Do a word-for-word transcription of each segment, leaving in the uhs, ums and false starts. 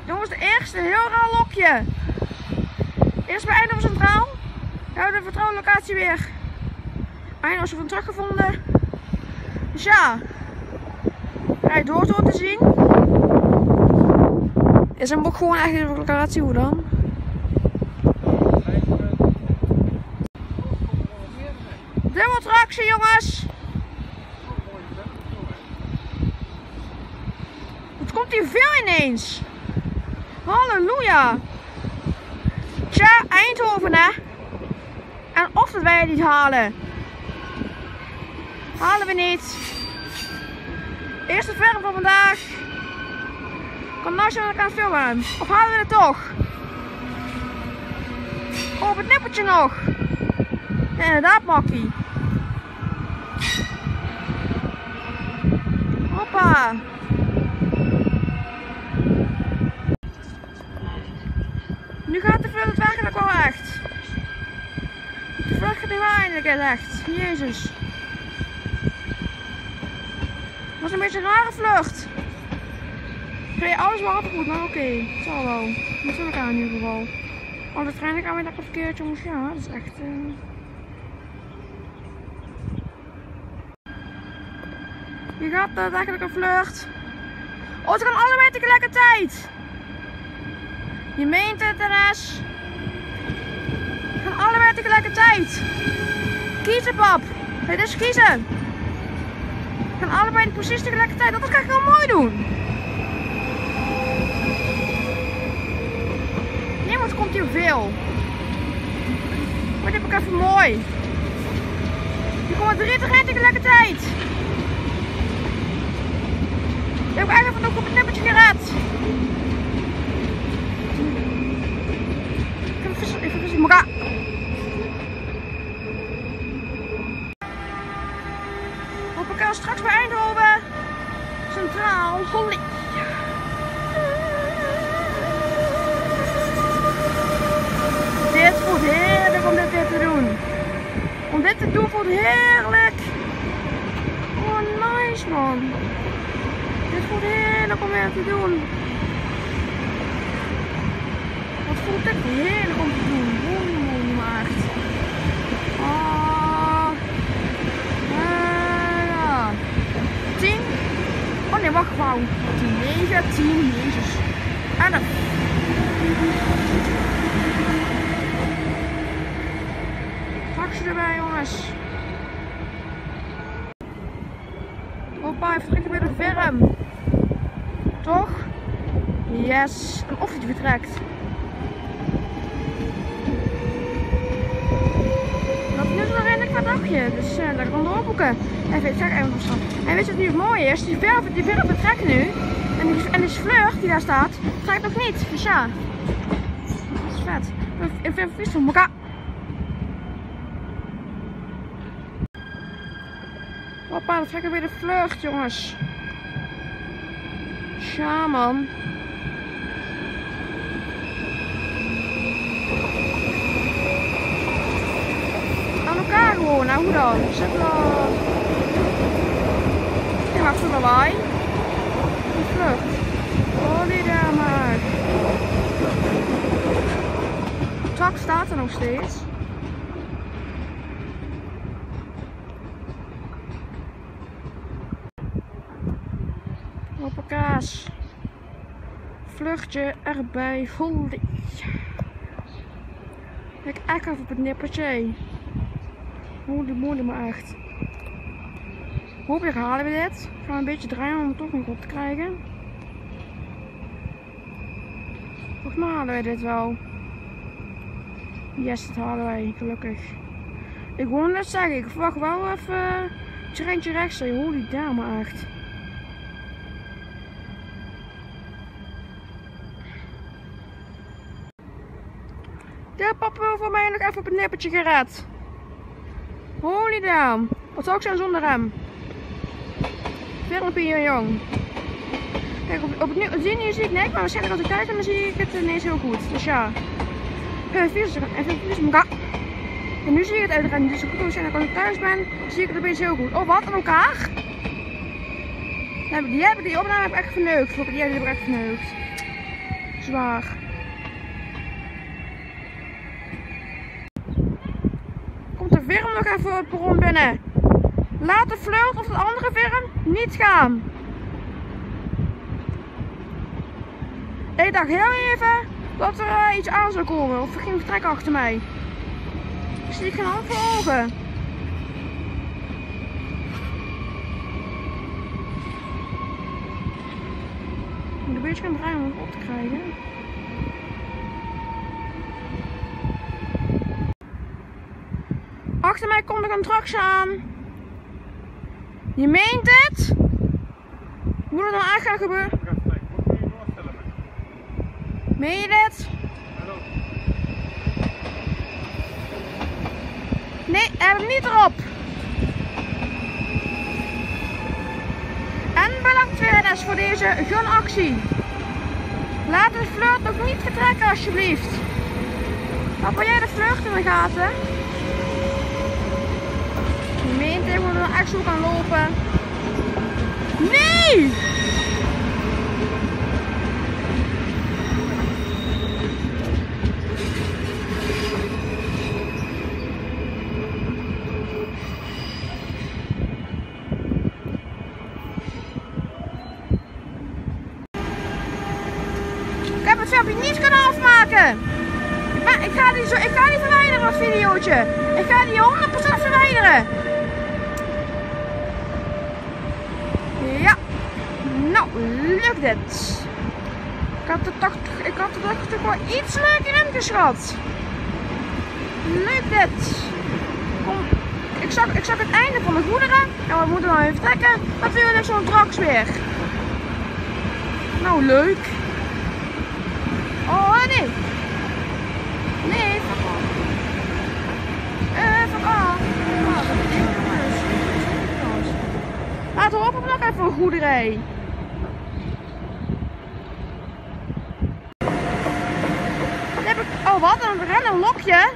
Jongens, de eerste, een heel raar lokje. Eerst bij Eindhoven Centraal. Nou, de vertrouwde locatie weer. Eindhoven van teruggevonden. Dus ja, rijdt door door te zien. Is hem ook gewoon echt de locatie, hoe dan? Dubbel tractie, jongens! Het komt hier veel ineens! Halleluja! Tja, Eindhoven hè! En of dat wij het niet halen. Halen we niet. Eerste film van vandaag. Kan nationaal aan het filmen. Of halen we het toch? Oh, op het nippertje nog. Ja, inderdaad, makkie. Hoppa. Nu gaat de vlucht eigenlijk wel echt. De vlucht gaat nu wel eindelijk echt. Jezus. Het was een beetje een rare vlucht. Reed alles wel goed, maar oké. Okay. Het zal wel. Dat zal ik aan in ieder geval. Oh, de trein gaan we daar verkeerd, jongens. Ja, dat is echt... Uh... Hier gaat het eigenlijk een vlucht. Oh, het gaan allebei tegelijkertijd. Je meent het, N S. Het gaan allebei tegelijkertijd. Kiezen, pap. Het is kiezen. Het gaan allebei precies tegelijkertijd. Dat ga ik heel mooi doen. Nee, want er komt hier veel. Maar dit heb ik even mooi. Hier komen drie tegelijkertijd. Ik heb eigenlijk ook op het nippertje gered. Ik heb vissen, even vissen, maar op elkaar straks bij Eindhoven Centraal. Holly. Dit voelt heerlijk om dit weer te doen. Om dit te doen voelt heerlijk. Oh, nice man. Dit voelt heerlijk om weer te doen. Wat voelt dit heerlijk om te doen. Oeh, maar echt. Ah. Uh, ja. tien. Oh nee, wacht gewoon. tien, negen, tien, jezus. elf. Taxi erbij, jongens. Hoppa, even trekken weer de verm. Toch? Yes. En of hij vertrekt. Dat is nu nog redelijk wat dagje, dus uh, dat kan doorboeken. Even, ik zeg even wat staan. En weet je wat nu het mooie is? Die verf, die verf vertrekt nu. En die, en die vlucht die daar staat, trekt nog niet. Dus ja. Dat is vet. Ik vind het vies van elkaar. Hoppa, dan trekken we weer de vlucht, jongens. Tja, man. Aan elkaar gewoon, nou hoe dan? Zet dan. Die maakt zo lawaai. Die vlucht. Oh, die daar maar. De tak staat er nog steeds. Hoppakaas. Vluchtje erbij. Holy. Kijk echt even op het nippertje. Holy moly maar echt. Hopelijk halen we dit. Gaan we een beetje draaien om het toch nog op te krijgen. Volgens mij halen wij dit wel. Yes, dat halen wij. Gelukkig. Ik wou net zeggen, ik verwacht wel even een treintje rechts. Holy damn maar echt. De papa wil voor mij nog even op het nippertje gered. Holy damn. Wat zou ik zijn zonder hem? Filmpje jong. Kijk, op, op het zien zie ik niks, maar waarschijnlijk als ik thuis ben dan zie ik het ineens heel goed. Dus ja. Even vies, even vies elkaar. En nu zie ik het uiteraard niet zo goed. Waarschijnlijk als ik thuis ben, zie ik het opeens heel goed. Oh, wat? Aan elkaar? Die, heb, die opname heb ik echt verneukt. Die heb ik echt verneukt. Zwaar. Komt de firm nog even het perron binnen. Laat de flirt of de andere firm niet gaan. Ik dacht heel even dat er uh, iets aan zou komen. Of er ging vertrek achter mij. Ik zie geen hand voor ogen. Ik moet een beetje gaan draaien om het op te krijgen. Achter mij komt er een tractie aan. Je meent het? Moet het dan echt gaan gebeuren? Meen je dit? Nee, heb hem niet erop. En bedankt weer voor deze gunactie. Laat de flirt nog niet vertrekken alsjeblieft. Wat wil jij de flirt in de gaten? Je meent het, moet er echt zo gaan lopen. Nee! Ik heb het filmpje niet kunnen afmaken. Ik, ben, ik, ga die zo, ik ga die verwijderen, dat videootje. Ik ga die honderd procent verwijderen. Ja. Nou, lukt dit. Ik had er toch, ik had er toch, toch wel iets leuker in geschat. Lukt dit. Kom, ik, zag, ik zag het einde van de goederen. En we moeten dan even trekken. Natuurlijk zo'n traks weer. Nou, leuk. Oh nee! Nee, fuck off. Eh, fuck off. Oh, dat is jongens. Laten we hopen nog even een goede rij. Heb ik... Oh, wat een rennen lokje.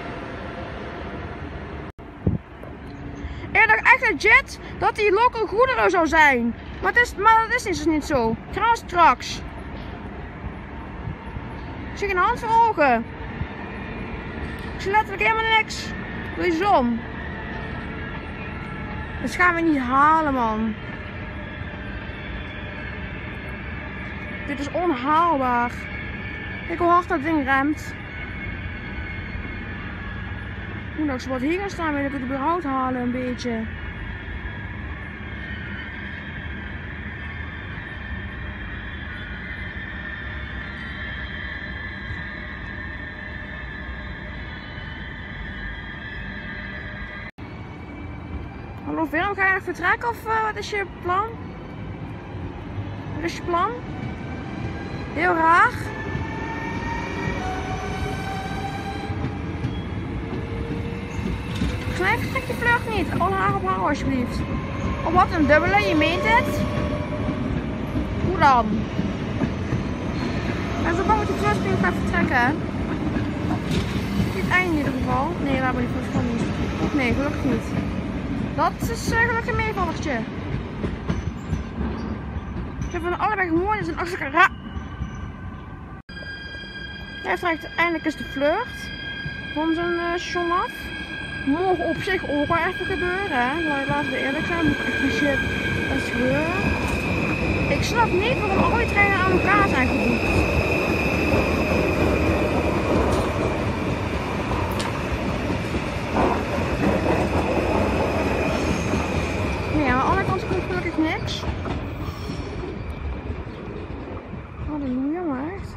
Ik dacht echt legit dat die lok een goederen zou zijn. Maar, het is, maar dat is dus niet zo. Ik ga straks. Ik zie geen hand voor ogen. Ik zie letterlijk helemaal niks. Door die zon. Dat gaan we niet halen, man. Dit is onhaalbaar. Kijk hoe hard dat ding remt. Ik moet nog zo wat hier gaan staan, wil ik het überhaupt halen een beetje. Hallo Willem, ga je nog vertrekken of uh, wat is je plan? Wat is je plan? Heel raar. Nee, vertrek je vlucht niet. Onhaar op haar alsjeblieft. Of wat een dubbele, je meent het? Hoe dan? Ik ben zo bang dat die vlucht gaat vertrekken. Niet het einde in ieder geval. Nee, laat maar die vlucht gewoon niet. Nee, gelukkig niet. Dat is uh, gelukkig een meevallertje. Ik heb van allebei gehoord, is een achter elkaar. Hij trekt eindelijk eens de vlucht van zijn uh, station af. Mogen op zich ook wel even gebeuren, hè? Laten we eerlijk zijn, moet ik echt shit dat is gebeuren. Ik snap niet waarom al die treinen aan elkaar zijn gevoegd. Nee, aan de andere kant komt gelukkig niks. Halleluja, maar echt.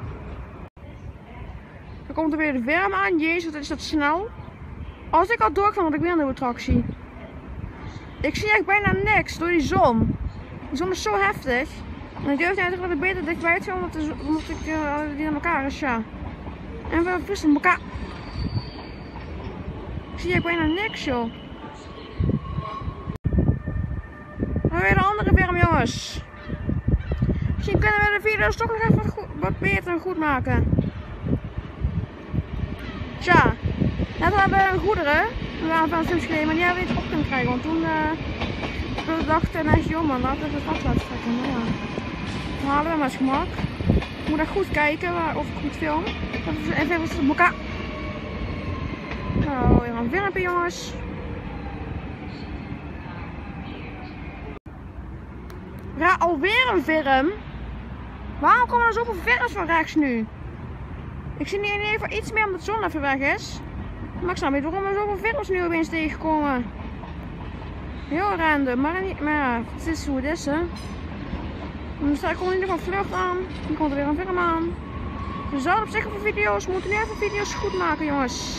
Dan komt er weer de worm aan. Jezus, wat is dat snel. Als ik al doorkwam, had ik weer een nieuwe tractie. Ik zie echt bijna niks door die zon. Die zon is zo heftig. En ik durf eigenlijk dat ik beter dichtbij te gaan, omdat, de, omdat ik uh, die aan elkaar is, ja. En we vissen elkaar. Ik zie echt bijna niks, joh. Dan weer de andere worm, jongens. Misschien kunnen we de video's toch nog even wat, goed, wat beter goed maken. Tja. Net hebben we goederen, we waren van films geleden, maar die hebben we niet op kunnen krijgen, want toen uh, we dachten, nee joh man, laten we het vast laten trekken. Maar ja, dan halen we maar eens gemak. moet echt goed kijken waar, of ik goed film. Even even op elkaar. Nou, weer een werpen jongens. Ja, alweer een virm. Waarom komen er zoveel virms van rechts nu? Ik zie nu even iets meer omdat de zon even weg is. Maar ik snap niet waarom er zoveel virms nu opeens tegenkomen. Heel random, maar, niet, maar ja, het is hoe het is hè. Dan sta ik gewoon in ieder geval vlucht aan. Dan komt er weer een virm aan. We zouden op zich voor video's, we moeten nu even video's goed maken jongens.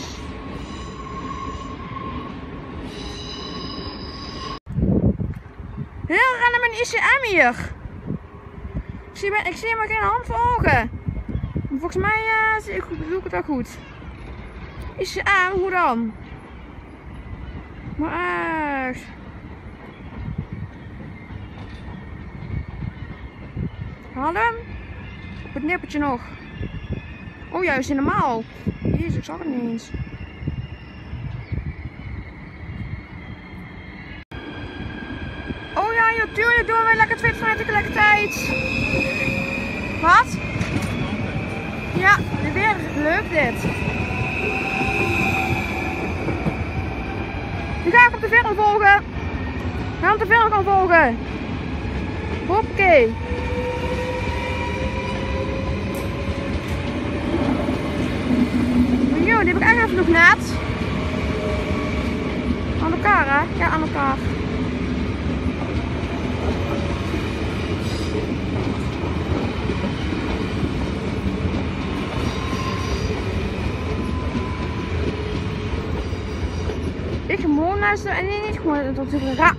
Heel random een I C M hier. Ik zie, ik zie maar geen hand voor ogen. Volgens mij uh, zie ik, doe ik het wel goed. I C M, hoe dan? Maar echt. Haal hem. Op het nippertje nog. Oh juist, in normaal. Jezus, ik zag het niet eens. Oh ja, joh, tuurlijk doen we lekker twee vanuit tegelijkertijd. Wat? Ja, weer leuk dit. Nu ga ik op de film volgen. Ga op de film gaan volgen. Hoppakee. Jo, die heb ik eigenlijk even nog net. Aan elkaar hè? Ja, aan elkaar. Ik gewoon naast de en nee, niet gewoon tot de ra.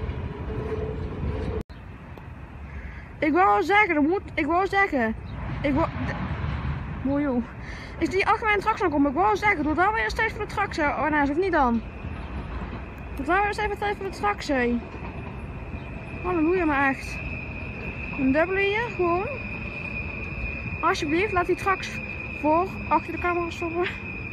Ik wou zeggen, dat moet, ik wou zeggen, ik wou, mooi joh. Is die algemene tractie komen? Ik wou zeggen, doe dan weer eens tijd voor de tractie. Oh nee, of niet dan? Doe dan weer eens even tijd voor de tractie. Halleluja maar echt. Een dubbele hier, gewoon. Alsjeblieft, laat die tracks voor, achter de camera stoppen.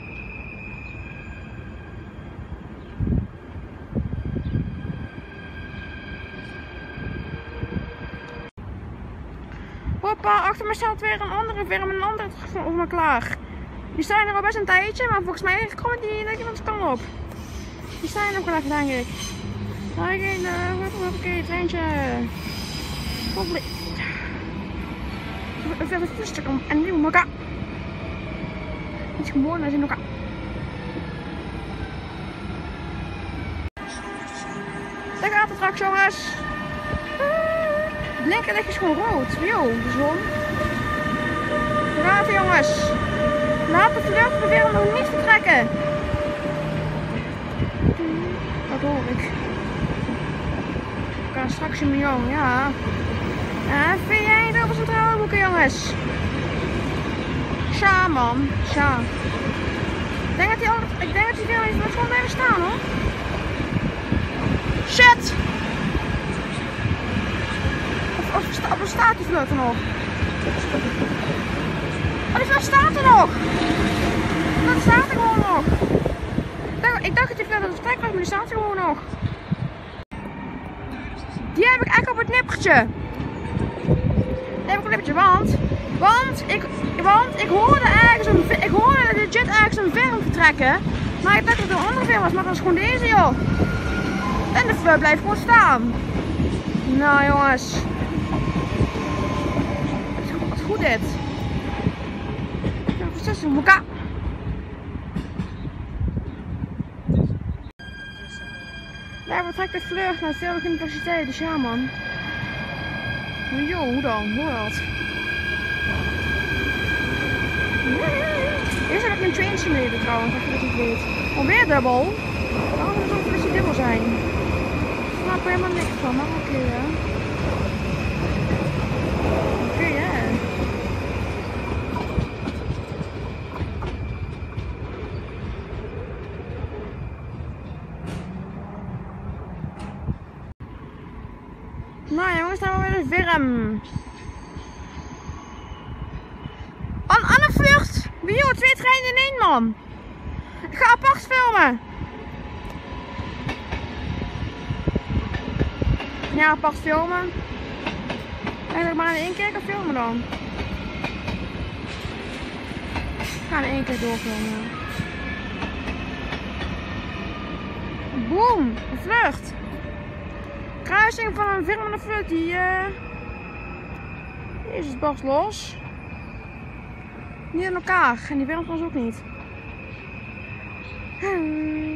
Hoppa, achter me staat weer een andere firma en een andere tracks voor me klaar. Die staan er al best een tijdje, maar volgens mij komen die denk ik van de kant op. Die staan er nog wel even, denk ik. Daar geen, uh, oké, treintje. Hopelijk. Even het stuk om en nu elkaar. Het is gewoon als in elkaar. Daar gaat de tracks, jongens. Het linkerlicht is gewoon rood. Yo, de zon. Braaf, jongens. Laat de vlucht proberen nog niet vertrekken. Dat hoor ik. Ik kan straks in mijn jong, ja. En vind jij dat op centrale boeken, jongens? Sja, man. Sja. Ik denk dat hij altijd, ik denk dat hij veel heeft, maar gewoon blijven staan, hoor. Shit! Of, of, of staat die vlucht er nog? Oh, die vlucht staat er nog! Dat staat er gewoon nog. Ik dacht, ik dacht dat die vlucht aan het vertrek was, maar die staat er gewoon nog. Die heb ik echt op het nippertje. Die heb ik op het nippertje, want, want, ik, want ik hoorde ergens een, ik hoorde legit ergens een film vertrekken. Maar ik dacht dat het een andere film was, maar dat is gewoon deze joh. En de vlucht blijft gewoon staan. Nou jongens. Wat goed dit. Nou, precies in elkaar. Daar vertrekt de vlucht naar Tilburg Universiteit, dus ja man. Jo, hoe dan? Hoe dat? Eerst heb ik een train simulator trouwens, als je dat niet weet. Alweer dubbel. Waarom moet het ook een dubbel zijn? Ik snap er helemaal niks van, maar oké okay, hè. Oké okay, hè. Nou jongens, dan hebben we weer de virm. An Anne vlucht! Bio, twee treinen in één man. Ik ga apart filmen. Ja, apart filmen. Eigenlijk maar in één keer kan filmen dan. gaan in één keer doorkomen. Boom, een vlucht. Kruising van een virmende vlucht die uh... Jezus, barst los. Niet in elkaar en die wermt ons ook niet. Hmm.